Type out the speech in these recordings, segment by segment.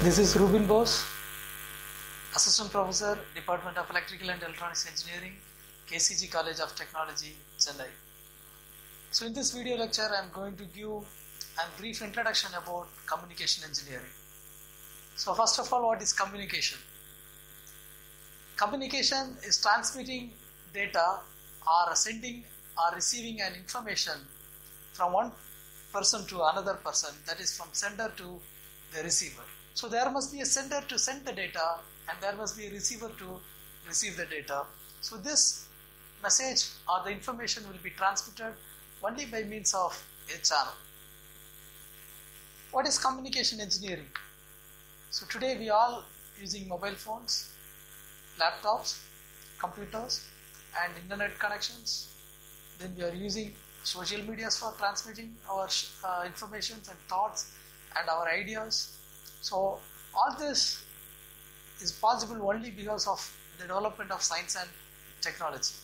This is Rubin Bose, Assistant Professor, Department of Electrical and Electronics Engineering, KCG College of Technology, Chennai. So in this video lecture, I am going to give a brief introduction about communication engineering. So first of all, what is communication? Communication is transmitting data or sending or receiving an information from one person to another person, that is from sender to the receiver. So there must be a sender to send the data and there must be a receiver to receive the data. So this message or the information will be transmitted only by means of a channel. What is communication engineering? So today we are all using mobile phones, laptops, computers and internet connections. Then we are using social medias for transmitting our information and thoughts and our ideas. So all this is possible only because of the development of science and technology.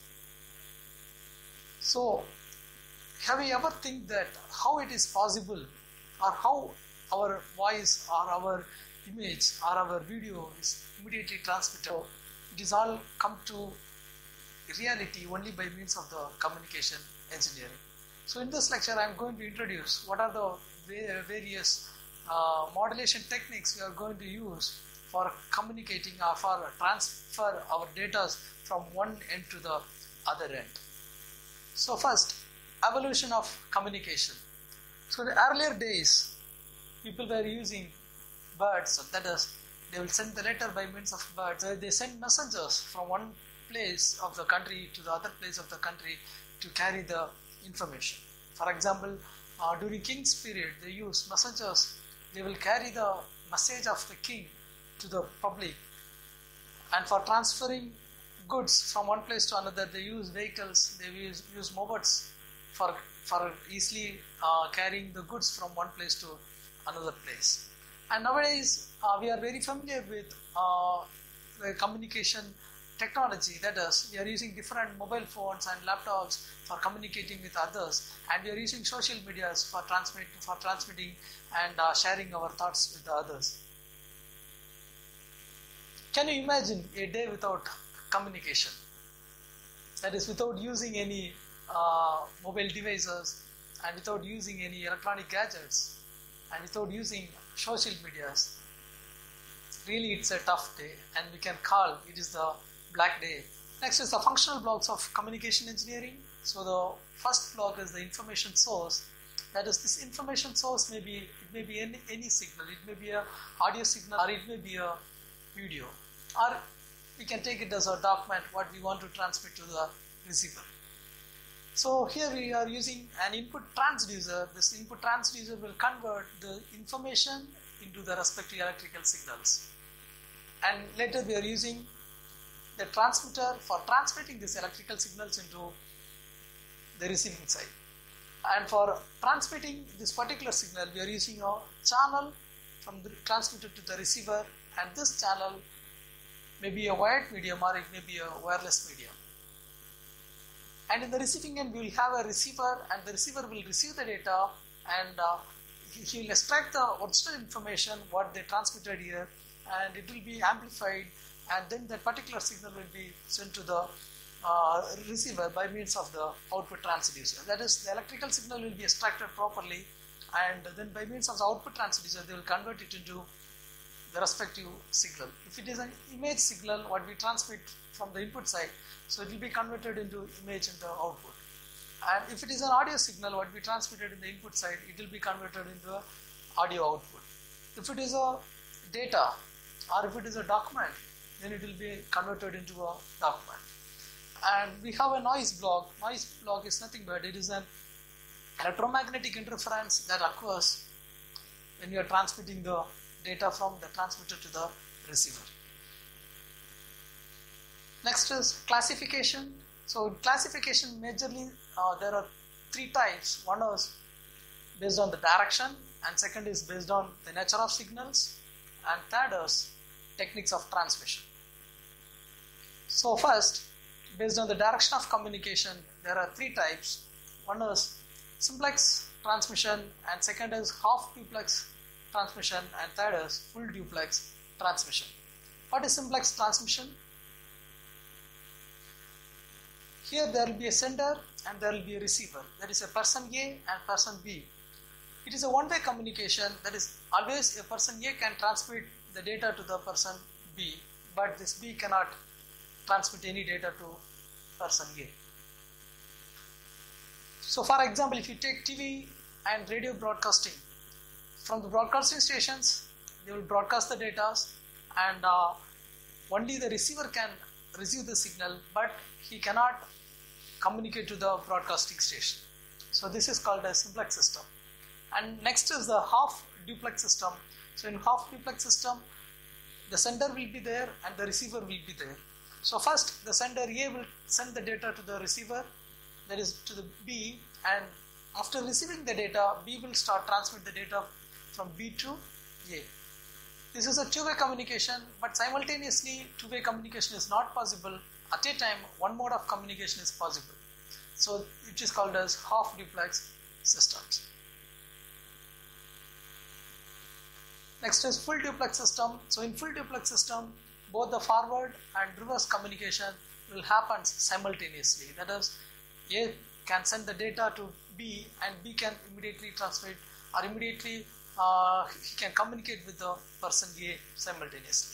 So have you ever think that how it is possible or how our voice or our image or our video is immediately transmitted? It is all come to reality only by means of the communication engineering. So in this lecture I am going to introduce what are the various modulation techniques we are going to use for communicating or for transfer our data from one end to the other end. So first, evolution of communication. So in the earlier days, people were using birds, so that is, they will send the letter by means of birds. They send messengers from one place of the country to the other place of the country to carry the information. For example, during king's period, they use messengers. They will carry the message of the king to the public, and for transferring goods from one place to another, they use vehicles, they use mopeds for easily carrying the goods from one place to another place. And nowadays, we are very familiar with the communication technology, that is, we are using different mobile phones and laptops for communicating with others, and we are using social medias for transmitting and sharing our thoughts with the others. Can you imagine a day without communication? That is, without using any mobile devices and without using any electronic gadgets and without using social medias. Really, it's a tough day, and we can call it is the black day. Next is the functional blocks of communication engineering. So the first block is the information source. That is, this information source may be any signal. It may be a audio signal or it may be a video, or we can take it as a document what we want to transmit to the receiver. So here we are using an input transducer. This input transducer will convert the information into the respective electrical signals, and later we are using the transmitter for transmitting these electrical signals into the receiving side. And for transmitting this particular signal, we are using a channel from the transmitter to the receiver, and this channel may be a wired medium or it may be a wireless medium. And in the receiving end, we will have a receiver, and the receiver will receive the data, and he will extract the original information what they transmitted here, and it will be amplified, and then that particular signal will be sent to the receiver by means of the output transducer. That is, the electrical signal will be extracted properly, and then by means of the output transducer, they will convert it into the respective signal. If it is an image signal, what we transmit from the input side, so it will be converted into image in the output. And if it is an audio signal, what we transmitted in the input side, it will be converted into audio output. If it is a data or if it is a document, then it will be converted into a document. And we have a noise block. Noise block is nothing but it is an electromagnetic interference that occurs when you are transmitting the data from the transmitter to the receiver. Next is classification. So in classification, majorly there are three types. One is based on the direction, and second is based on the nature of signals, and third is techniques of transmission. So first, based on the direction of communication, there are three types. One is simplex transmission, and second is half duplex transmission, and third is full duplex transmission. What is simplex transmission? Here there will be a sender and there will be a receiver. There is a person A and person B. It is a one-way communication, that is always a person A can transmit the data to the person B, but this B cannot transmit any data to person A. So for example, if you take TV and radio broadcasting, from the broadcasting stations, they will broadcast the data and only the receiver can receive the signal, but he cannot communicate to the broadcasting station. So this is called a simplex system. And next is the half duplex system. So in half duplex system, the sender will be there and the receiver will be there. So first the sender A will send the data to the receiver, that is to the B, and after receiving the data, B will start transmit the data from B to A. This is a two-way communication, but simultaneously two-way communication is not possible. At a time, one mode of communication is possible. So it is called as half duplex systems. Next is full duplex system. So in full duplex system, both the forward and reverse communication will happen simultaneously. That is, A can send the data to B and B can immediately transmit, or immediately he can communicate with the person A simultaneously.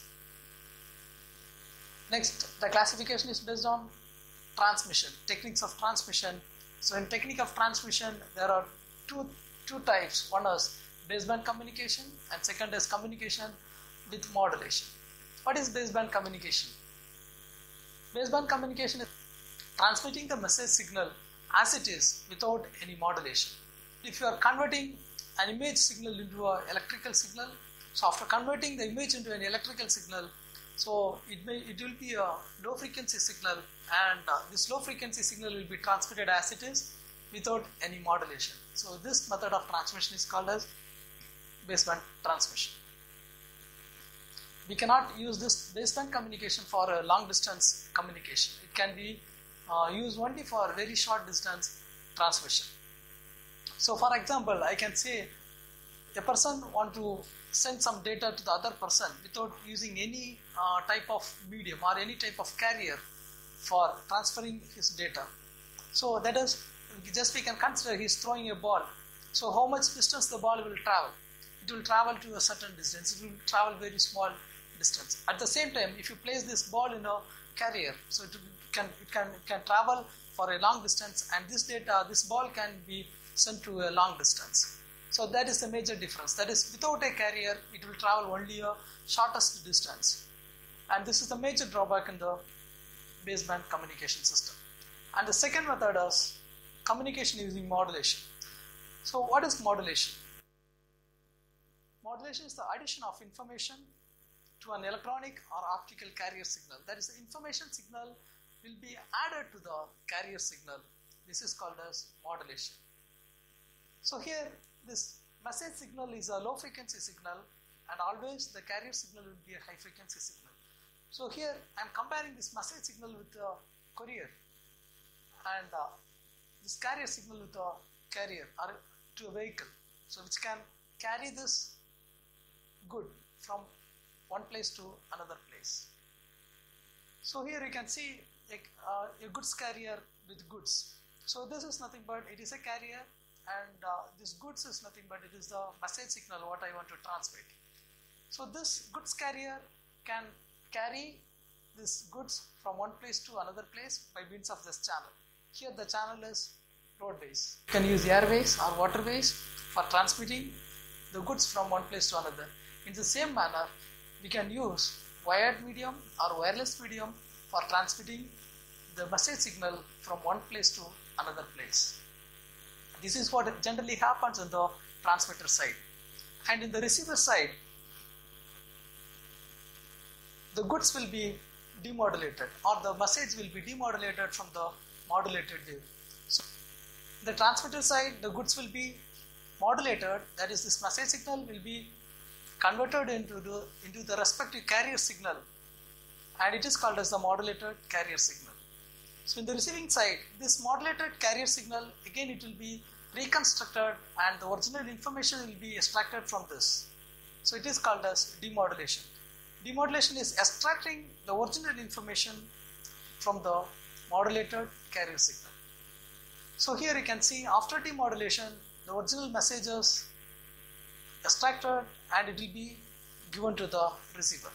Next, the classification is based on transmission, techniques of transmission. So in technique of transmission, there are two types. One is baseband communication and second is communication with modulation. What is baseband communication? Baseband communication is transmitting the message signal as it is without any modulation. If you are converting an image signal into an electrical signal, so after converting the image into an electrical signal, so it will be a low frequency signal, and this low frequency signal will be transmitted as it is without any modulation. So this method of transmission is called as baseband transmission. We cannot use this baseband communication for a long distance communication. It can be used only for very short distance transmission. So for example, I can say a person want to send some data to the other person without using any type of medium or any type of carrier for transferring his data. So that is, just we can consider he is throwing a ball. So how much distance the ball will travel? It will travel to a certain distance. It will travel very small distance. At the same time, if you place this ball in a carrier, so it can travel for a long distance, and this ball can be sent to a long distance. So that is the major difference. That is, without a carrier, it will travel only a shortest distance. And this is the major drawback in the baseband communication system. And the second method is communication using modulation. So what is modulation? Modulation is the addition of information to an electronic or optical carrier signal. That is, the information signal will be added to the carrier signal. This is called as modulation. So here, this message signal is a low frequency signal, and always the carrier signal will be a high frequency signal. So here I am comparing this message signal with a courier, and this carrier signal with a carrier or to a vehicle, so which can carry this good from one place to another place. So here you can see a goods carrier with goods. So this is nothing but it is a carrier, and this goods is nothing but it is the message signal what I want to transmit. So this goods carrier can carry this goods from one place to another place by means of this channel. Here the channel is roadways. You can use airways or waterways for transmitting the goods from one place to another. In the same manner, we can use wired medium or wireless medium for transmitting the message signal from one place to another place. This is what generally happens on the transmitter side. And in the receiver side, the goods will be demodulated, or the message will be demodulated from the modulated wave. So the transmitter side, the goods will be modulated, that is, this message signal will be converted into the respective carrier signal, and it is called as the modulated carrier signal. So in the receiving side, this modulated carrier signal, again it will be reconstructed, and the original information will be extracted from this. So it is called as demodulation. Demodulation is extracting the original information from the modulated carrier signal. So here you can see after demodulation, the original message is extracted and it will be given to the receiver.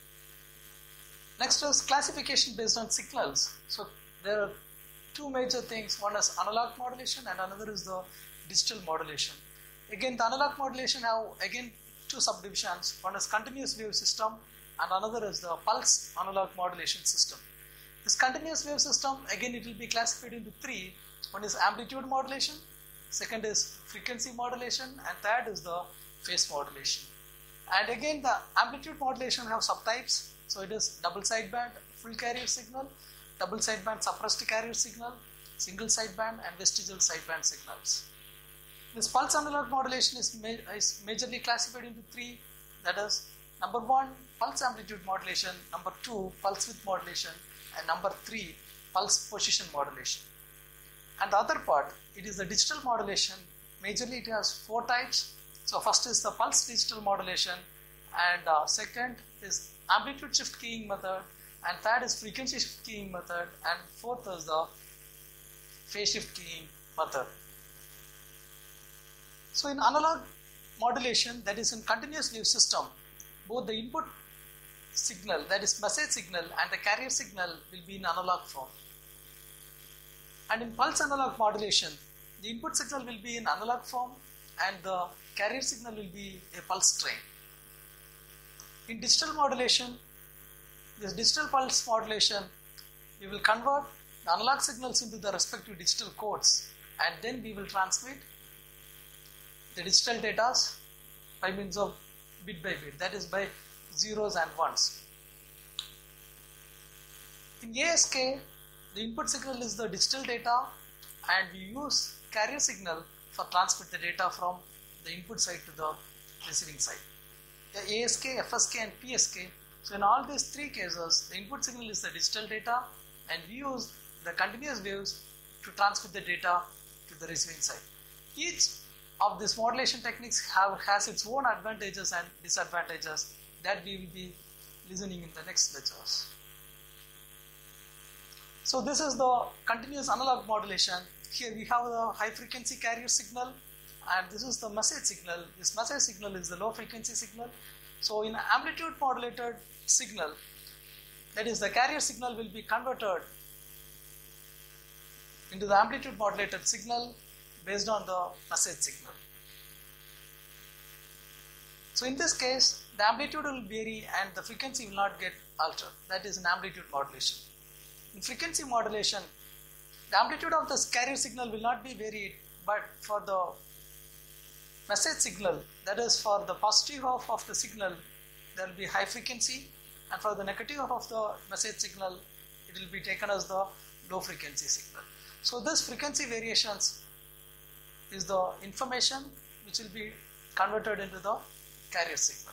Next is classification based on signals. So there are two major things. One is analog modulation and another is the digital modulation. Again, the analog modulation have again two subdivisions. One is continuous wave system and another is the pulse analog modulation system. This continuous wave system, again it will be classified into three. One is amplitude modulation, second is frequency modulation, and third is the phase modulation. And again the amplitude modulation have subtypes. So it is double sideband full carrier signal, double sideband suppressed carrier signal, single sideband and vestigial sideband signals. This pulse analog modulation is majorly classified into three, that is number 1 pulse amplitude modulation, number 2 pulse width modulation, and number 3 pulse position modulation. And the other part, it is the digital modulation. Majorly it has 4 types. So first is the pulse digital modulation, and second is amplitude shift keying method, and third is frequency shift keying method, and fourth is the phase shift keying method. So in analog modulation, that is in continuous wave system, both the input signal, that is message signal, and the carrier signal will be in analog form. And in pulse analog modulation, the input signal will be in analog form and the carrier signal will be a pulse train. In digital modulation, this digital pulse modulation, we will convert the analog signals into the respective digital codes, and then we will transmit the digital data by means of bit by bit, that is by zeros and ones. In ASK, the input signal is the digital data, and we use carrier signal for transmit the data from the input side to the receiving side. The ASK, FSK and PSK. So in all these three cases, the input signal is the digital data, and we use the continuous waves to transmit the data to the receiving side. Each of these modulation techniques has its own advantages and disadvantages that we will be listening in the next lectures. So this is the continuous analog modulation. Here we have the high frequency carrier signal, and this is the message signal. This message signal is the low frequency signal. So in amplitude modulated signal, that is the carrier signal will be converted into the amplitude modulated signal based on the message signal. So in this case, the amplitude will vary and the frequency will not get altered. That is an amplitude modulation. In frequency modulation, the amplitude of the carrier signal will not be varied, but for the message signal, that is for the positive half of the signal, there will be high frequency, and for the negative half of the message signal, it will be taken as the low frequency signal. So this frequency variations is the information which will be converted into the carrier signal.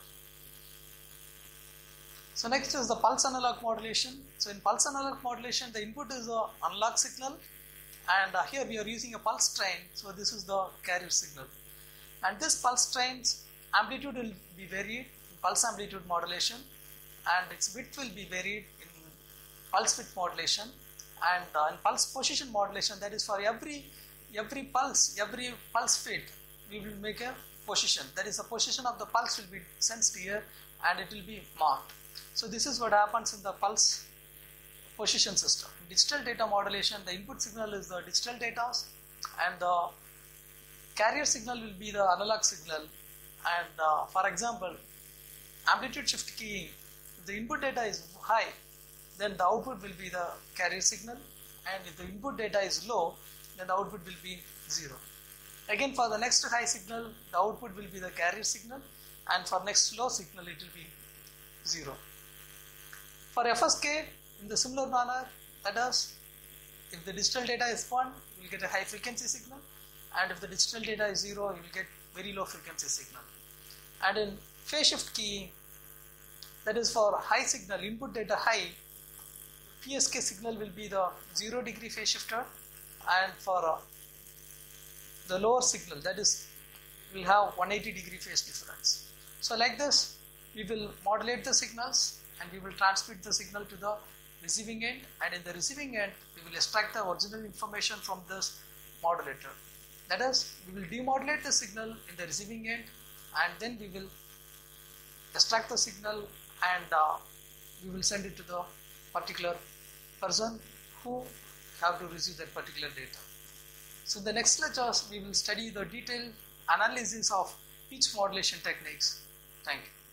So next is the pulse analog modulation. So in pulse analog modulation, the input is the analog signal, and here we are using a pulse train. So this is the carrier signal, and this pulse train's amplitude will be varied in pulse amplitude modulation, and its width will be varied in pulse width modulation, and in pulse position modulation, that is for every pulse width, we will make a position. That is, the position of the pulse will be sensed here, and it will be marked. So this is what happens in the pulse position system. In digital data modulation, the input signal is the digital data, and the carrier signal will be the analog signal. And for example, amplitude shift keying, if the input data is high, then the output will be the carrier signal, and if the input data is low, then the output will be 0. Again, for the next high signal, the output will be the carrier signal, and for next low signal, it will be 0. For FSK, in the similar manner, that is, if the digital data is 1, you will get a high frequency signal, and if the digital data is 0, you will get very low frequency signal. And in phase shift keying, that is for high signal, input data high, PSK signal will be the 0 degree phase shifter, and for the lower signal, that is, will have 180 degree phase difference. So like this, we will modulate the signals and we will transmit the signal to the receiving end, and in the receiving end, we will extract the original information from this modulator. That is, we will demodulate the signal in the receiving end, and then we will extract the signal and we will send it to the particular person who have to receive that particular data. So in the next lectures, we will study the detailed analysis of each modulation techniques. Thank you.